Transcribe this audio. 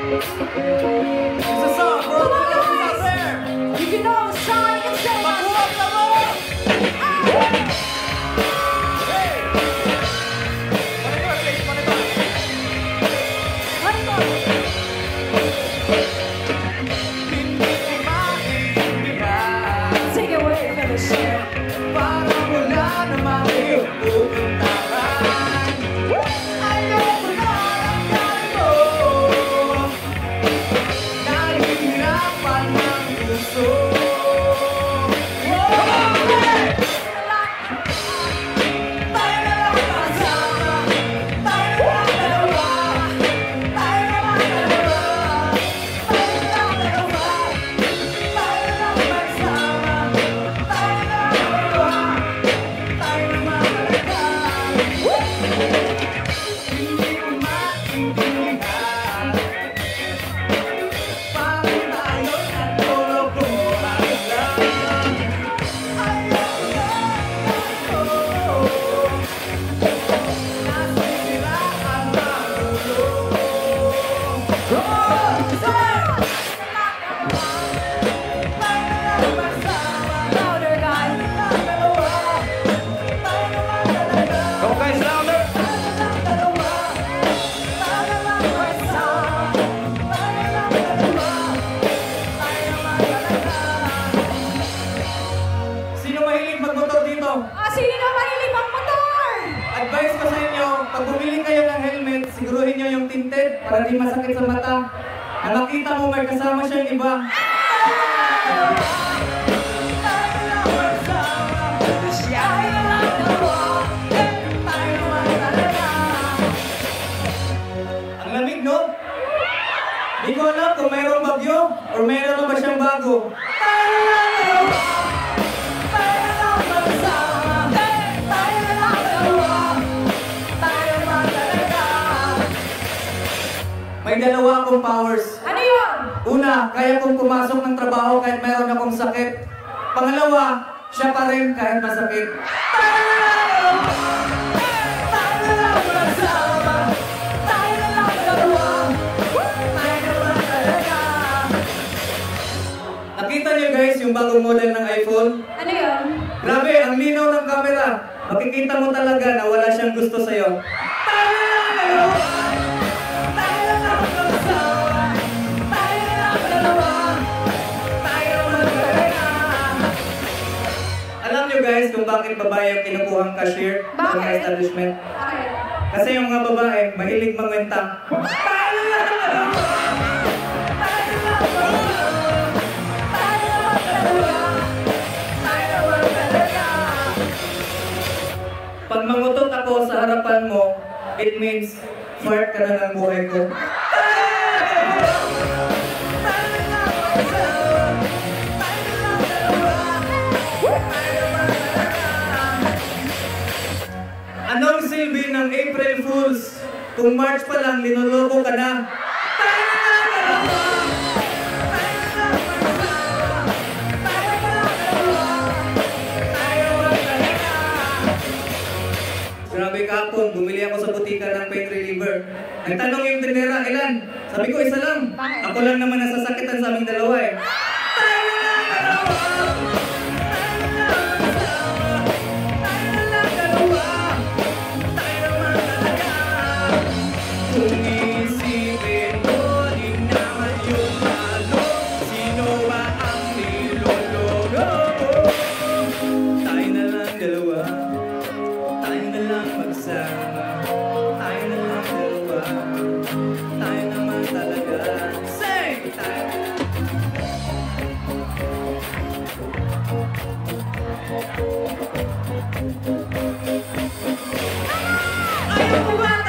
It's a song, bro. Come on, It's guys. out there. If you know the song, you can sing it. Makuha ka mo! Hey! Panito. Hindi ko maintindihan. Take it away for the show. Parang wala namang iyong pupuntahan. Ayoko na ang galing mo. Nahihirapan ng gusto. Tayo na lang magsama. Tayo na lang dalawa. Tayo na lang dalawa. Tayo na lang dalawa. Tayo na lang magsama. Tayo na lang dalawa. Tayo na talaga. Hindi ko maintindihan. Parang tayo'y nagtulog-tulogan lang. Ayoko na ako. Nasisiraan ang ulo. Tayo na lang magsama. Louder, guys. Dalawa. Tayo naman talaga. Go guys, louder! Tayo lang dalawa. Tayo lang magsama. Tayo lang dalawa. Tayo naman talaga. Sino mahilig magmotor dito? Sino mahilig magmotor? Advice ko sa inyo, pag bumili kayo ng helmet, siguruhin nyo yung tinted para di masakit sa mata. Na makita mo may kasama siyang iba. Ang lamig, no? Di ko alam kung mayroong bagyo or mayroon na ba siyang bago. Tayo lang dalawa. Tayo lang magsama. Tayo lang dalawa. Tayo lang talaga. May dalawa akong powers. Ano yun? Una, kaya kong pumasok ng trabaho kahit mayroon akong sakit. Pangalawa, siya pa rin kahit masakit. Tayo lang dalawa. Tayo lang magsama. Tayo lang dalawa. Tayo lang talaga. Nakita niyo guys yung bagong model ng iPhone? Ano yun? Grabe, ang linaw ng camera. Makikita mo talaga na wala siyang gusto sa'yo. Tayo lang dalawa. Tayo lang magsama. Tayo lang dalawa. Tayo lang talaga. Alam niyo guys kung bakit babae ang kinukuhang cashier sa mga Bakit? establishment? Okay. Kasi yung mga babae, mahilig mangwenta. Tayo lang dalawa. Tayo lang magsama. Tayo lang dalawa. Tayo lang talaga. Pag mangutot ako sa harapan mo, it means fart ka na ng buhay ko. Anong silbi ng April Fools? Kung March pa lang, linuloko ka na. Grabe kahapon, bumili ako sa butika ng pain reliever. Nagtanong yung tindera, ilan? Sabi ko, isa lang. Bakit? Ako lang naman nasasakitan sa aming dalawa eh. Tayo lang dalawa! Tayo lang magsama! Tayo lang dalawa! Tayo naman talaga! Kung isipin mo, di naman yung malo. Sino ba ang niloloko? Tayo na lang dalawa. Tayo na lang magsama. Tayo na lang dalawa. Tayo naman talaga. Sing! Tayo na lang. Ayaw ko ba?